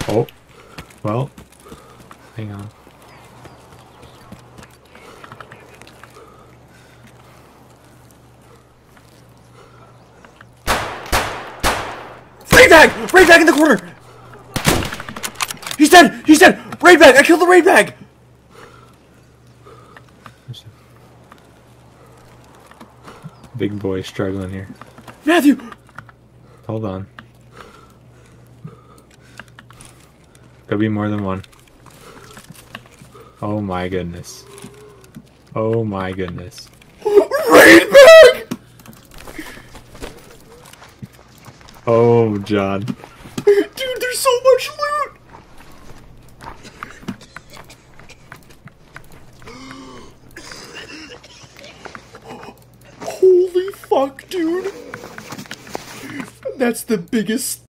Oh, well, hang on. Raid bag! Raid bag in the corner! He's dead! He's dead! Raid bag! I killed the raid bag! Big boy struggling here. Matthew! Hold on. Could be more than one. Oh my goodness. Oh my goodness. Raid bag! Oh, John. Dude, there's so much loot! Holy fuck, dude. That's the biggest